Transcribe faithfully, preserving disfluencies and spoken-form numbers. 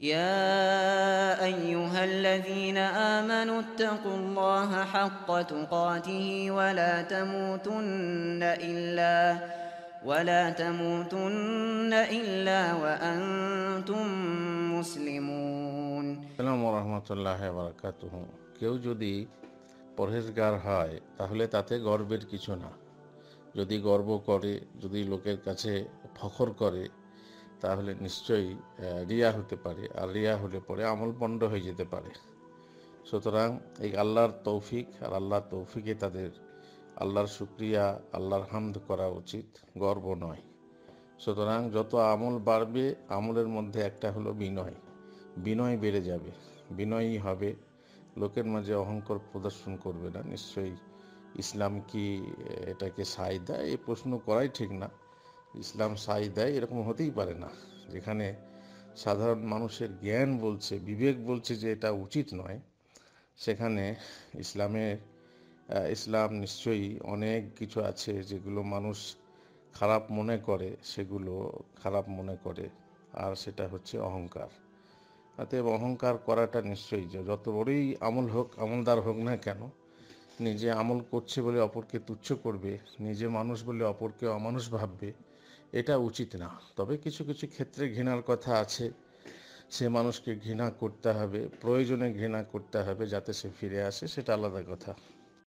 يا أيها الذين آمنوا اتقوا الله حق تقاته ولا تموتن إلا ولا تموتن إلا وأنتم مسلمون। আসসালামু রহমতুল্লাহি ওয়া বারাকাতুহু। কেউ যদি পরহেজগার হয় তাহলে তাতে গর্বের কিছু না। যদি গর্ব করে, যদি লোকের কাছে ফখর করে, তাহলে নিশ্চয়ই রিয়া হতে পারে, আর রিয়া হলে পরে আমল পণ্ড হয়ে যেতে পারে। সুতরাং এই আল্লাহর তৌফিক, আর আল্লাহর তৌফিকে তাদের আল্লাহর শুকরিয়া, আল্লাহর হামদ করা উচিত, গর্ব নয়। সুতরাং যত আমল বাড়বে, আমলের মধ্যে একটা হলো বিনয়। বিনয় বেড়ে যাবে, বিনয়ী হবে, লোকের মাঝে অহংকার প্রদর্শন করবে না। নিশ্চয়ই ইসলাম কি এটাকে সায় দেয়? এই প্রশ্ন করাই ঠিক না। ইসলাম সায় দেয় এরকম হতেই পারে না। যেখানে সাধারণ মানুষের জ্ঞান বলছে, বিবেক বলছে যে এটা উচিত নয়, সেখানে ইসলামের ইসলাম নিশ্চয়ই অনেক কিছু আছে যেগুলো মানুষ খারাপ মনে করে, সেগুলো খারাপ মনে করে, আর সেটা হচ্ছে অহংকার। অতএব অহংকার করাটা নিশ্চয়ই, যত বড়ই আমল হোক, আমলদার হোক না কেন, নিজে আমল করছে বলে অপরকে তুচ্ছ করবে, নিজে মানুষ বলে অপরকে অমানুষ ভাববে, এটা উচিত না। তবে কিছু কিছু ক্ষেত্রে ঘৃণার কথা আছে, সে মানুষকে ঘৃণা করতে হবে, প্রয়োজনে ঘৃণা করতে হবে যাতে সে ফিরে আসে, সেটা আলাদা কথা।